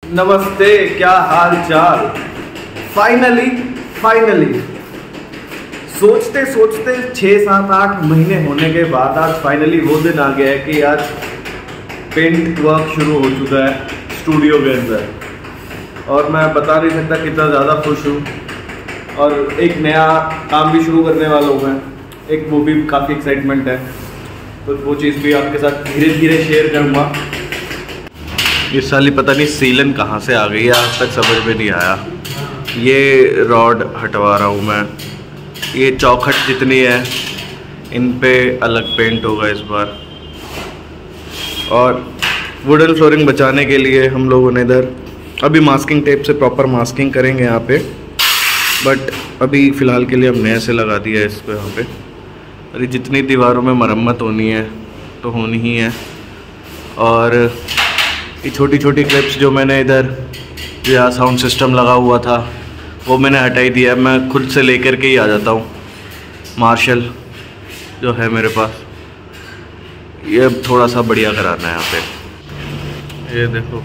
नमस्ते, क्या हाल चाल। फाइनली सोचते सोचते 6-7-8 महीने होने के बाद आज फाइनली वो दिन आ गया है कि आज पेंट वर्क शुरू हो चुका है स्टूडियो के अंदर, और मैं बता नहीं सकता कितना ज़्यादा खुश हूँ। और एक नया काम भी शुरू करने वाला हूँ मैं, एक वो भी काफ़ी एक्साइटमेंट है, तो वो चीज़ भी आपके साथ धीरे धीरे शेयर करूँगा। इस साल ही पता नहीं सीलन कहाँ से आ गई है, आज तक समझ में नहीं आया। ये रॉड हटवा रहा हूँ मैं, ये चौखट जितनी है इन पे अलग पेंट होगा इस बार। और वुडन फ्लोरिंग बचाने के लिए हम लोगों ने इधर अभी मास्किंग टेप से प्रॉपर मास्किंग करेंगे यहाँ पे, बट अभी फ़िलहाल के लिए हमने ऐसे लगा दिया है इसको यहाँ पे। अरे जितनी दीवारों में मरम्मत होनी है तो होनी ही है। और ये छोटी छोटी क्लिप्स जो मैंने इधर या साउंड सिस्टम लगा हुआ था वो मैंने हटाई दिया। मैं खुद से लेकर के ही आ जाता हूँ, मार्शल जो है मेरे पास। ये अब थोड़ा सा बढ़िया कराना है यहाँ पे, ये देखो।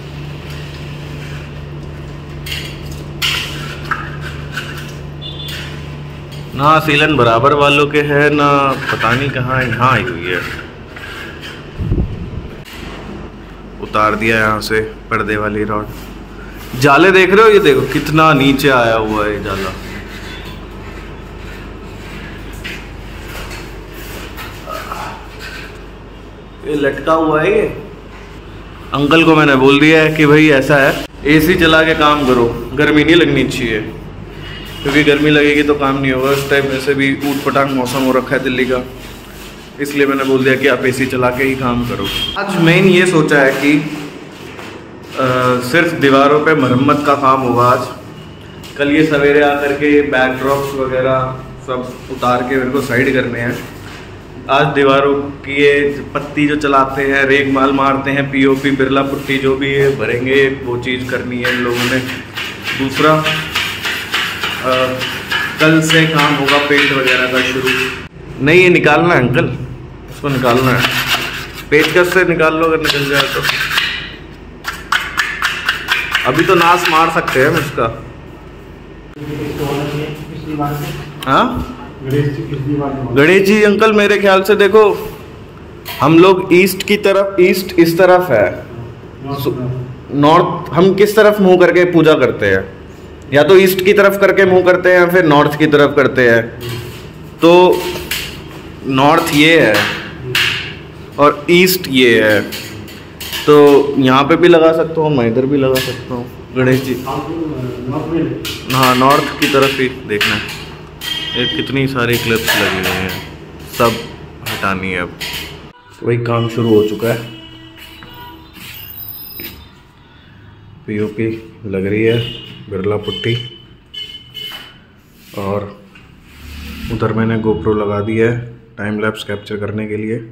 ना सीलन बराबर वालों के है, ना पता नहीं कहाँ यहाँ आई हुई है। उतार दिया यहाँ से पर्दे वाली रॉड। जाले देख रहे हो, ये देखो कितना नीचे आया हुआ है जाला। ये लटका हुआ है। ये अंकल को मैंने बोल दिया है कि भाई ऐसा है, एसी चला के काम करो, गर्मी नहीं लगनी चाहिए, क्योंकि गर्मी लगेगी तो काम नहीं होगा। इस टाइम वैसे भी ऊट पटांग मौसम हो रखा है दिल्ली का, इसलिए मैंने बोल दिया कि आप एसी चला के ही काम करो। आज मेन ये सोचा है कि सिर्फ दीवारों पे मरम्मत का काम होगा आज। कल ये सवेरे आकर के बैकड्रॉप्स वगैरह सब उतार के मेरे को साइड करने हैं। आज दीवारों की ये पत्ती जो चलाते हैं, रेग माल मारते हैं, पीओपी बिरला पुट्टी जो भी है भरेंगे, वो चीज़ करनी है इन लोगों ने। दूसरा कल से काम होगा पेंट वगैरह का शुरू। नहीं, ये निकालना है अंकल, इसको निकालना है, पेचकस से निकाल लो अगर निकल जाए तो। अभी तो नाश मार सकते हैं हम इसका। हाँ गणेश जी अंकल, मेरे ख्याल से देखो हम लोग ईस्ट की तरफ, ईस्ट इस तरफ है, नॉर्थ हम किस तरफ मुंह करके पूजा करते हैं? या तो ईस्ट की तरफ करके मुंह करते हैं या फिर नॉर्थ की तरफ करते हैं। तो नॉर्थ ये है और ईस्ट ये है, तो यहाँ पे भी लगा सकता हूँ, मैं इधर भी लगा सकता हूँ गणेश जी। हाँ, नॉर्थ की तरफ ही देखना है। ये कितनी सारी क्लिप्स लगी हुई हैं, सब हटानी है। अब वही काम शुरू हो चुका है, पीओपी लग रही है, बिरला पुट्टी, और उधर मैंने गोप्रो लगा दिया है टाइम लैप्स कैप्चर करने के लिए।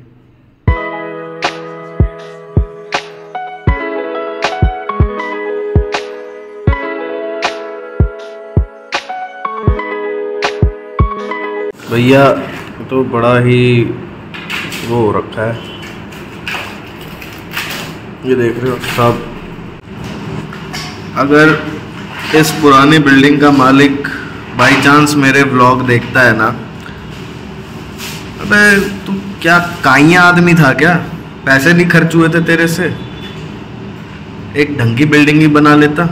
भैया तो बड़ा ही वो हो रखा है, ये देख रहे हो सब। अगर इस पुरानी बिल्डिंग का मालिक बाई चांस मेरे व्लॉग देखता है ना, अबे तू क्या काइया आदमी था क्या? पैसे नहीं खर्च हुए थे तेरे से? एक ढंग की बिल्डिंग ही बना लेता,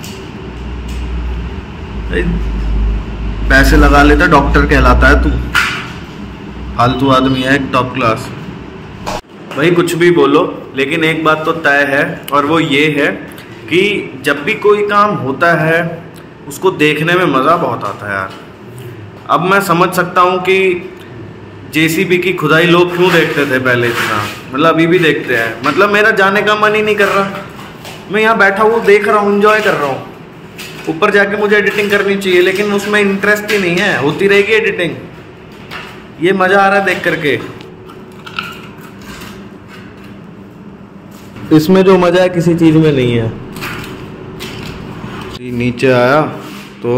पैसे लगा लेता, डॉक्टर कहलाता है तू। फालतू आदमी है एक टॉप क्लास। भाई कुछ भी बोलो, लेकिन एक बात तो तय है, और वो ये है कि जब भी कोई काम होता है उसको देखने में मज़ा बहुत आता है यार। अब मैं समझ सकता हूँ कि जेसीबी की खुदाई लोग क्यों देखते थे पहले इतना, मतलब अभी भी देखते हैं। मतलब मेरा जाने का मन ही नहीं कर रहा, मैं यहाँ बैठा हूँ देख रहा हूँ, एंजॉय कर रहा हूँ। ऊपर जाके मुझे एडिटिंग करनी चाहिए, लेकिन उसमें इंटरेस्ट ही नहीं है। होती रहेगी एडिटिंग, ये मज़ा आ रहा है देख करके। इसमें जो मज़ा है किसी चीज़ में नहीं है। नीचे आया तो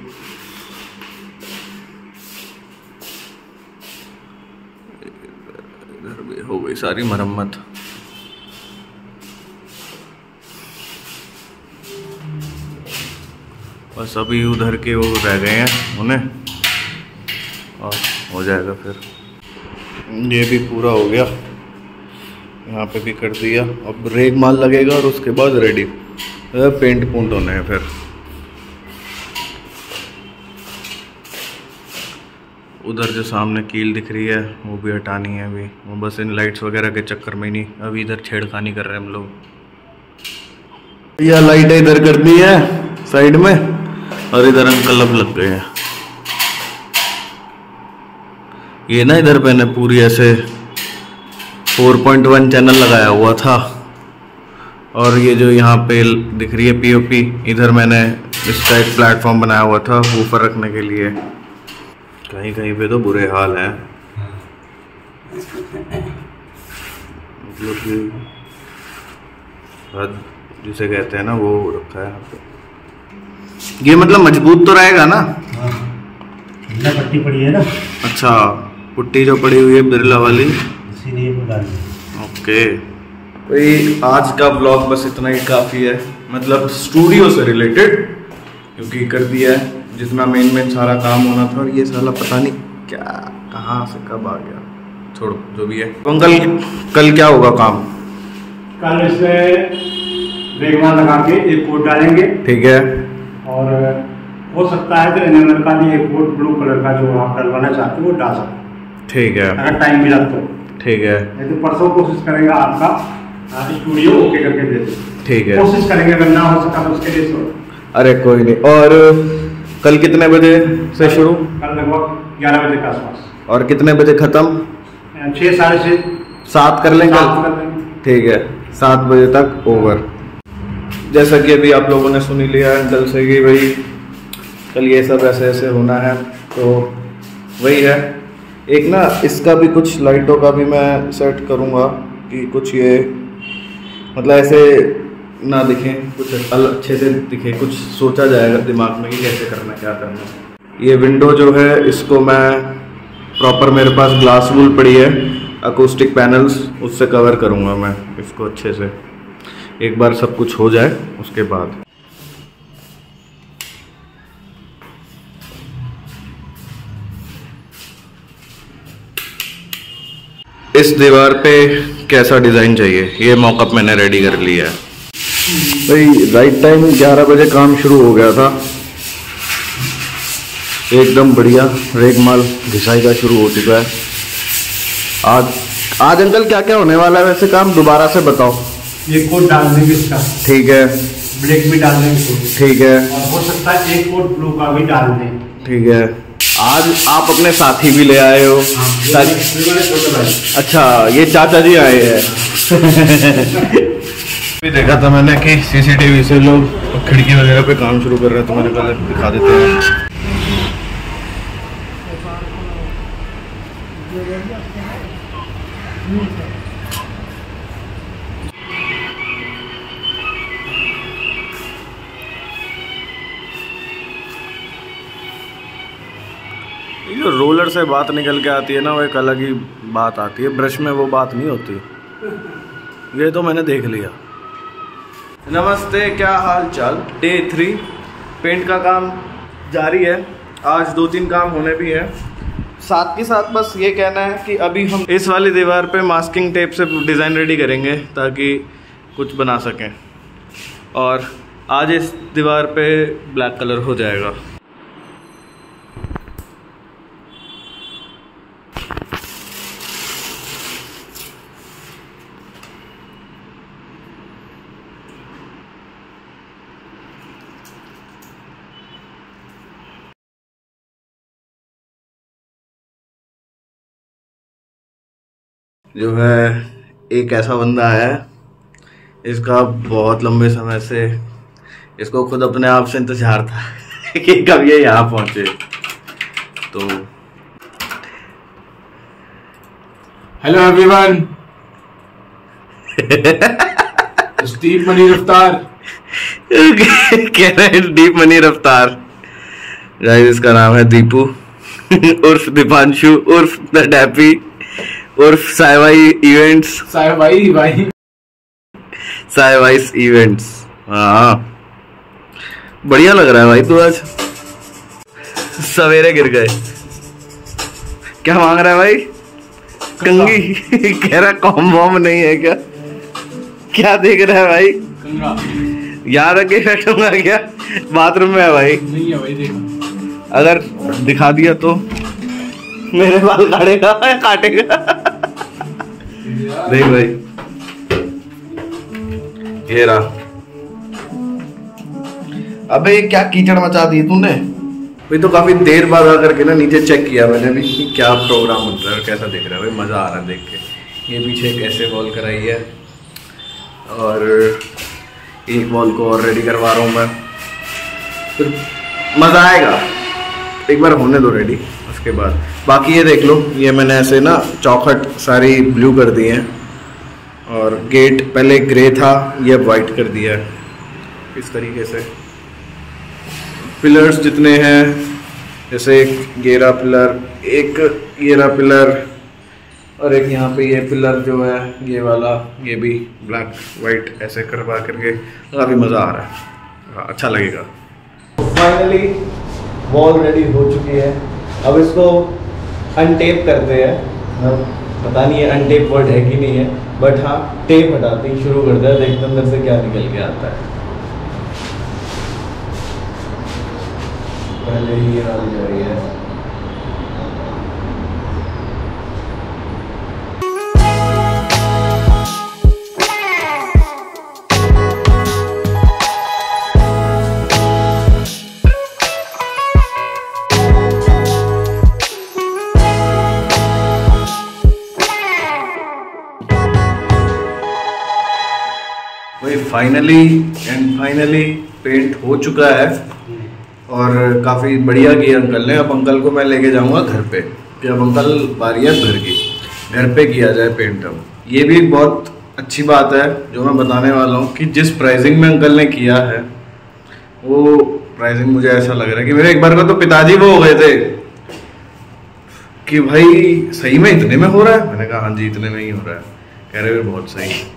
इधर भी हो गई सारी मरम्मत। बस अभी उधर के वो रह गए हैं उन्हें, और हो जाएगा फिर। ये भी पूरा हो गया, यहाँ पे भी कर दिया। अब रेग माल लगेगा और उसके बाद रेडी, पेंट पूंट होने हैं फिर। उधर जो सामने कील दिख रही है वो भी हटानी है अभी, वो बस इन लाइट्स वगैरह के चक्कर में ही नहीं, अभी इधर छेड़खानी कर रहे हैं हम लोग। यह लाइटें इधर कर दी है साइड में, और इधर अंकल अब लग गए हैं। ये ना इधर मैंने पूरी ऐसे 4.1 चैनल लगाया हुआ था, और ये जो यहाँ पे दिख रही है पीओपी, इधर मैंने इसका एक प्लेटफॉर्म बनाया हुआ था ऊपर रखने के लिए। कहीं कहीं पे तो बुरे हाल हैं, मतलब कि हद जिसे कहते हैं ना वो रखा है यहाँ पे। ये मतलब मजबूत तो रहेगा ना? पट्टी पड़ी है ना। अच्छा, पुट्टी जो पड़ी हुई है बिरला वाली, इसीलिए वो डाल दी। ओके भाई, आज का ब्लॉग बस इतना ही काफ़ी है, मतलब स्टूडियो से रिलेटेड, क्योंकि कर दिया है जितना मेन सारा काम होना था। और ये साला पता नहीं क्या कहाँ से कब आ गया, छोड़ो जो भी है। अंकल कल क्या होगा काम? कल इसमें रेगमाल लगा के एक कोट डालेंगे। ठीक है। और हो सकता है तो एनिमल का भी एक कोट ब्लू कलर का जो आप डलवाना चाहते हो वो डाल सकते। ठीक है, अगर टाइम मिला तो। ठीक है, नहीं तो परसों कोशिश करेंगे आपका स्टूडियो ओके करके दे दे। ठीक है, कोशिश करेंगे, अगर ना हो सका तो उसके लिए छोड़। अरे कोई नहीं। और कल कितने बजे से शुरू? कल लगभग 11 बजे के आसपास। और कितने बजे खत्म? 6 साढ़े 6 7 कर लेंगे। ठीक है, 7 बजे तक ओवर। जैसा कि अभी आप लोगों ने सुन ही लिया अंकल से कि भाई कल ये सब ऐसे ऐसे होना है, तो वही है। एक ना इसका भी कुछ लाइटों का भी मैं सेट करूँगा कि कुछ ये मतलब ऐसे ना दिखे, कुछ अच्छे से दिखे, कुछ सोचा जाएगा दिमाग में कि कैसे करना क्या करना। ये विंडो जो है इसको मैं प्रॉपर, मेरे पास ग्लास वूल पड़ी है अकूस्टिक पैनल्स, उससे कवर करूँगा मैं इसको अच्छे से, एक बार सब कुछ हो जाए उसके बाद। इस दीवार पे कैसा डिज़ाइन चाहिए ये मॉकअप मैंने रेडी कर लिया है भाई। राइट टाइम 11 बजे काम शुरू हो गया था, एकदम बढ़िया। रेगमाल घिसाई का शुरू हो चुका है। आज अंकल क्या क्या होने वाला है वैसे काम, दोबारा से बताओ। एक कोट डाल देंगे इसका। ठीक है। ब्लैक भी डाल देंगे। ठीक है। और हो सकता है एक कोट ब्लू का भी डाल दें। ठीक है। आज आप अपने साथी भी ले आए हो। हाँ, छोटे भाई। अच्छा, ये चाचा जी आए हैं। भी देखा था मैंने कि सीसीटीवी से लोग खिड़की वगैरह पे काम शुरू कर रहे हैं, तो मैंने पहले दिखा देते हैं। जो रोलर से बात निकल के आती है ना, वो एक अलग ही बात आती है, ब्रश में वो बात नहीं होती। ये तो मैंने देख लिया। नमस्ते, क्या हाल चाल। डे 3 पेंट का काम जारी है। आज 2-3 काम होने भी है। साथ के साथ बस ये कहना है कि अभी हम इस वाली दीवार पे मास्किंग टेप से डिज़ाइन रेडी करेंगे ताकि कुछ बना सकें, और आज इस दीवार पे ब्लैक कलर हो जाएगा। जो है एक ऐसा बंदा है, इसका बहुत लंबे समय से इसको खुद अपने आप से इंतजार था कि कब ये यहाँ पहुंचे। तो हेलो एवरीवन, स्टीव मनी रफ्तार कह रहे हैं डीप मनी रफ्तार। गाइस इसका नाम है दीपू उर्फ दीपांशु उर्फ द डैपी उर्फ साइवाई इवेंट्स। साइवाइस इवेंट्स। हाँ, बढ़िया लग रहा है भाई तू आज। सवेरे गिर गए। क्या मांग रहा है भाई? कंगी। कह रहा कॉम बॉम नहीं है क्या? क्या देख रहा है भाई? याद रख के बैठूंगा क्या? बाथरूम में है भाई। नहीं है भाई, देखो अगर दिखा दिया तो मेरे बाल काटेगा या काटेगा? देख भाई, ये रहा। अबे क्या कीचड़ मचा दी तूने भाई। तो काफी देर बाद आकर के ना नीचे चेक किया मैंने भी कि क्या प्रोग्राम होता है, कैसा दिख रहा है भाई। मजा आ रहा है देख के। ये पीछे एक ऐसे वॉल कराई है और एक वॉल को और रेडी करवा रहा हूँ मैं। फिर मजा आएगा, एक बार होने दो रेडी, उसके बाद बाकी ये देख लो। ये मैंने ऐसे ना चौखट सारी ब्लू कर दी है और गेट पहले ग्रे था, ये अब वाइट कर दिया है इस तरीके से। पिलर्स जितने हैं, जैसे एक गेरा पिलर, एक गेरा पिलर और एक यहाँ पे ये पिलर जो है ये वाला, ये भी ब्लैक वाइट ऐसे करवा करके काफ़ी मज़ा आ रहा है। अच्छा लगेगा। फाइनली वॉल रेडी हो चुकी है। अब इसको अनटेप करते हैं। अब पता नहीं है अनटेप वर्ड है कि नहीं है, बट हाँ टेप हटाते ही शुरू करते हैं। देखते अंदर से क्या निकल के आता है। पहले ही डाली जा रही है। फाइनली पेंट हो चुका है और काफ़ी बढ़िया किया अंकल ने। अब अंकल को मैं लेके जाऊंगा घर पे कि अब अंकल बारी है घर की, घर पे किया जाए पेंट। अब ये भी एक बहुत अच्छी बात है जो मैं बताने वाला हूँ कि जिस प्राइसिंग में अंकल ने किया है वो प्राइसिंग मुझे ऐसा लग रहा है कि मेरे एक बार का तो पिताजी वो हो गए थे कि भाई सही में इतने में हो रहा है। मैंने कहा हाँ जी इतने में ही हो रहा है। कह रहे बहुत सही।